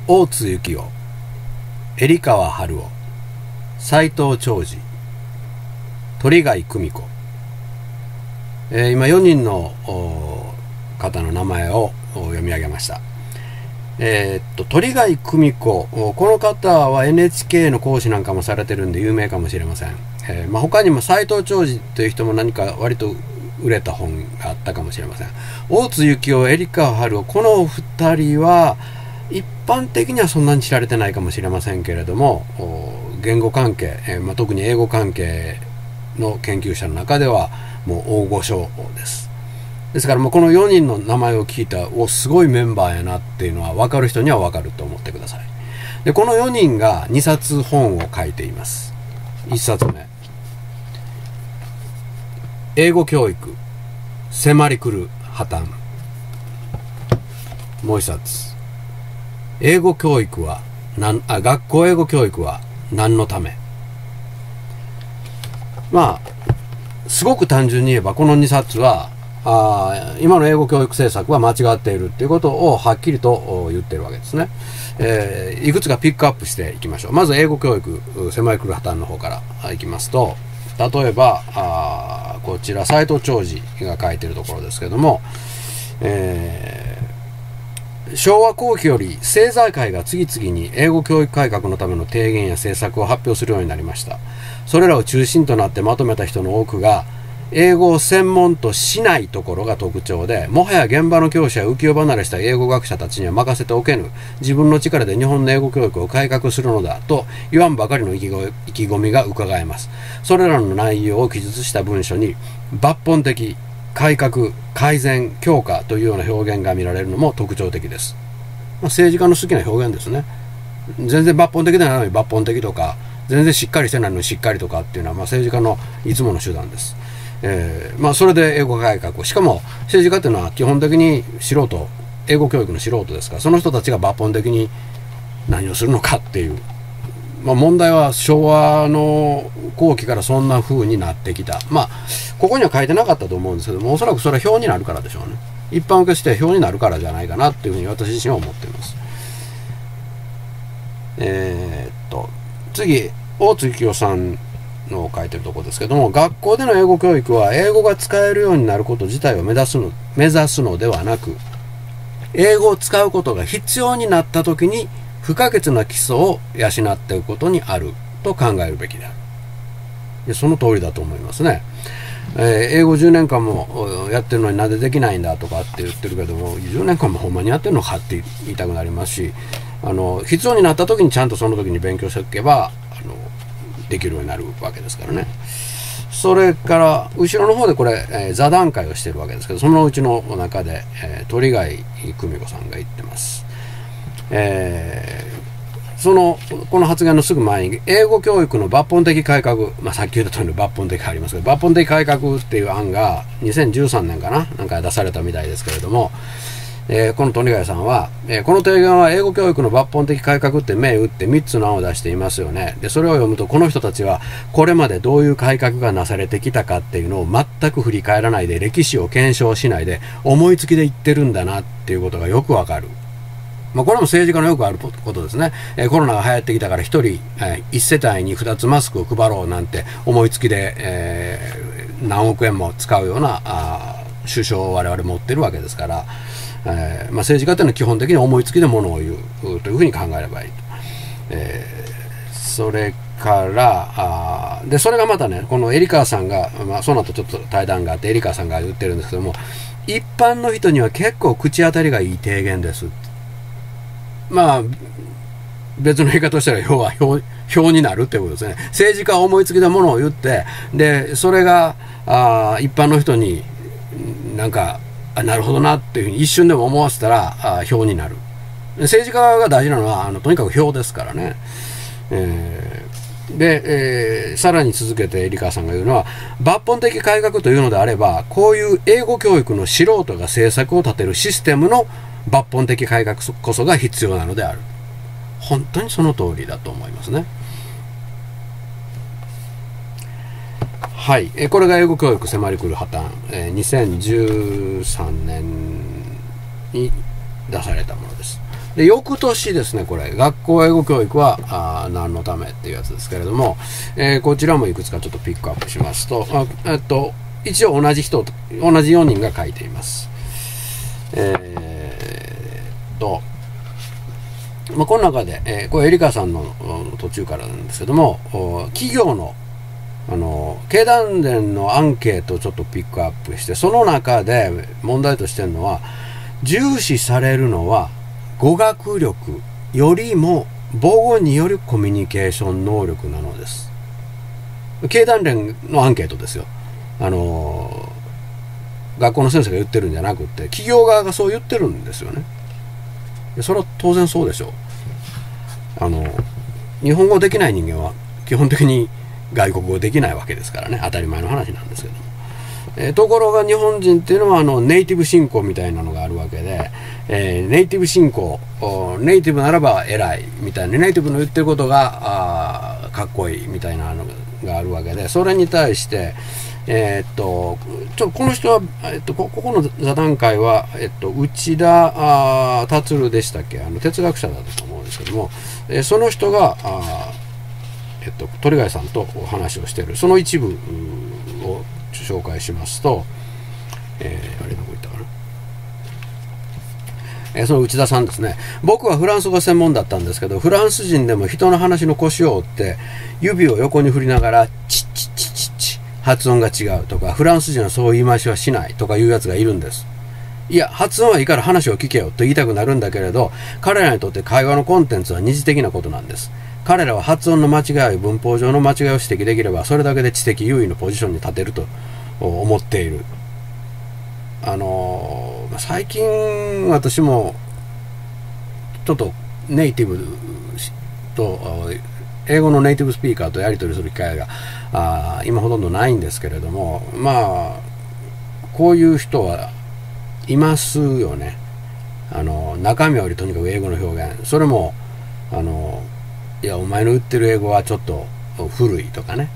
大津幸雄、入川春夫、斉藤長治、鳥貝久美子、今4人の方の名前を読み上げました。鳥貝久美子、この方は NHK の講師なんかもされてるんで有名かもしれません。他にも斉藤長治という人も何か割と売れた本があったかもしれません。大津幸雄、入川春夫、この2人は一般的にはそんなに知られてないかもしれませんけれども、言語関係、特に英語関係の研究者の中ではもう大御所です。ですからもうこの4人の名前を聞いたすごいメンバーやなっていうのは分かる人には分かると思ってください。でこの4人が2冊本を書いています。1冊目、英語教育迫り来る破綻。もう1冊、英語教育は学校英語教育は何のため。すごく単純に言えばこの2冊は今の英語教育政策は間違っているということをはっきりと言っているわけですね。いくつかピックアップしていきましょう。まず英語教育迫り来る破綻の方からいきますと、例えばこちら斉藤長治が書いているところですけれども、昭和後期より政財界が次々に英語教育改革のための提言や政策を発表するようになりました。それらを中心となってまとめた人の多くが英語を専門としないところが特徴で、もはや現場の教師や浮世離れした英語学者たちには任せておけぬ、自分の力で日本の英語教育を改革するのだと言わんばかりの意気込みが伺えます。それらの内容を記述した文書に抜本的改革、改善、強化というような表現が見られるのも特徴的です。政治家の好きな表現ですね。全然抜本的でないのに抜本的とか、全然しっかりしてないのにしっかりとかっていうのは政治家のいつもの手段です。それで英語改革、しかも政治家というのは基本的に英語教育の素人ですから、その人たちが抜本的に何をするのかっていう、問題は昭和の後期からそんな風になってきた。ここには書いてなかったと思うんですけども、おそらくそれは表になるからでしょうね。一般受けして表になるからじゃないかなっていうふうに私自身は思っています。次、大津幸雄さんの書いてるところですけども、学校での英語教育は英語が使えるようになること自体を目指すのではなく、英語を使うことが必要になった時に不可欠な基礎を養っていくことにあると考えるべきである。その通りだと思いますね。英語10年間もやってるのになぜできないんだとかって言ってるけども、10年間もほんまにやってるのかって言いたくなりますし、必要になった時にちゃんとその時に勉強しておけばできるようになるわけですからね。それから後ろの方でこれ、座談会をしているわけですけど、そのうちの中で、鳥貝久美子さんが言ってます。この発言のすぐ前に英語教育の抜本的改革、さっき言った通りの抜本的がありますけど、抜本的改革っていう案が2013年かなんか出されたみたいですけれども、この鳥貝さんは、この提言は英語教育の抜本的改革って銘打って3つの案を出していますよね。でそれを読むと、この人たちはこれまでどういう改革がなされてきたかっていうのを全く振り返らないで、歴史を検証しないで思いつきで言ってるんだなっていうことがよくわかる。これも政治家のよくあることですね。コロナが流行ってきたから1人、1世帯に2つマスクを配ろうなんて思いつきで、何億円も使うような首相を我々持ってるわけですから、政治家というのは基本的に思いつきでものを言うというふうに考えればいいと。それからでそれがまたね、この入川さんが、その後ちょっと対談があって入川さんが言ってるんですけども、一般の人には結構口当たりがいい提言です。別の言い方をしたら表になるってことですね。政治家は思いつきでものを言って、でそれが一般の人になんかなるほどなっていうふうに一瞬でも思わせたら表になる。政治家が大事なのはとにかく表ですからね。さらに続けて入川さんが言うのは、抜本的改革というのであれば、こういう英語教育の素人が政策を立てるシステムの抜本的改革こそが必要なのである。本当にその通りだと思いますね。はい、これが英語教育迫り来る破綻、2013年に出されたものです。 で翌年ですね、これ学校英語教育は何のためっていうやつですけれども、こちらもいくつかちょっとピックアップしますと、一応同じ4人が書いています。この中で、これエリカさんの途中からなんですけども、企業の経団連のアンケートをちょっとピックアップして、その中で問題としてるのは、重視されるのは語学力よりも母語によるコミュニケーション能力なのです。経団連のアンケートですよ。学校の先生が言ってるんじゃなくて、企業側がそう言ってるんですよね。それは当然そうでしょう。日本語できない人間は基本的に外国語できないわけですからね、当たり前の話なんですけども、ところが日本人っていうのはネイティブ信仰みたいなのがあるわけで、ネイティブ信仰、ネイティブならば偉いみたいな、ネイティブの言ってることがかっこいいみたいなのがあるわけで、それに対してこの人は、ここの座談会は、内田達でしたっけ、哲学者だったと思うんですけども、その人が鳥貝さんとお話をしているその一部を紹介しますと、あれどこ行ったかな、その内田さんですね。僕はフランス語専門だったんですけど、フランス人でも人の話の腰を折って指を横に振りながらチッチッチッチッチ発音が違うとか、フランス人はそう言い回しはしないとかいうやつがいるんです。いや、発音はいいから話を聞けよと言いたくなるんだけれど、彼らにとって会話のコンテンツは二次的なことなんです。彼らは発音の間違い、文法上の間違いを指摘できれば、それだけで知的優位のポジションに立てると思っている。最近私もちょっとネイティブと英語のネイティブスピーカーとやり取りする機会が今ほとんどないんですけれども、こういう人はいますよね。中身よりとにかく英語の表現、それもいやお前の言ってる英語はちょっと古いとかね、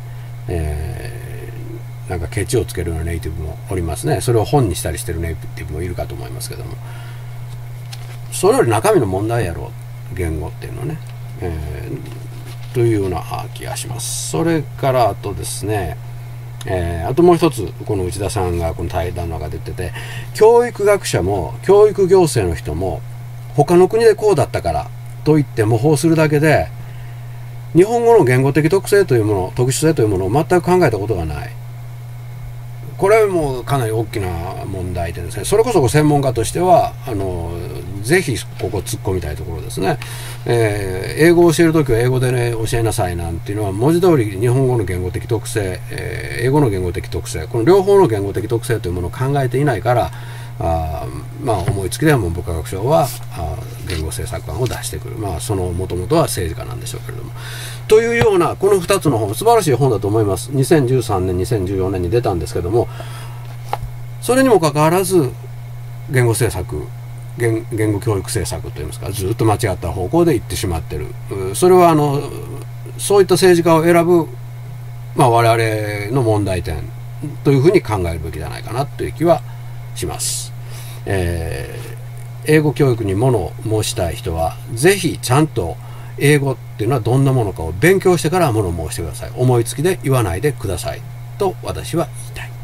なんかケチをつけるようなネイティブもおりますね。それを本にしたりしてるネイティブもいるかと思いますけども、それより中身の問題やろう、言語っていうのはね、というような気がします。それからあとですね、あともう一つ、この内田さんがこの対談の中で言ってて、教育学者も教育行政の人も他の国でこうだったからと言って模倣するだけで、日本語の言語的特性というもの、特殊性というものを全く考えたことがない。これもかなり大きな問題でですね、それこそ専門家としてはぜひここ突っ込みたいところですね。英語を教えるときは英語でね教えなさいなんていうのは、文字通り日本語の言語的特性、英語の言語的特性、この両方の言語的特性というものを考えていないから、思いつきでは文部科学省は言語政策案を出してくる。そのもともとは政治家なんでしょうけれども、というようなこの2つの本、素晴らしい本だと思います。2013年2014年に出たんですけども、それにもかかわらず言語政策、言語教育政策といいますか、ずっと間違った方向で行ってしまっている。それはそういった政治家を選ぶ、我々の問題点というふうに考えるべきじゃないかなという気はします。英語教育にものを申したい人はぜひちゃんと英語っていうのはどんなものかを勉強してからものを申してください。思いつきで言わないでくださいと私は言いたい。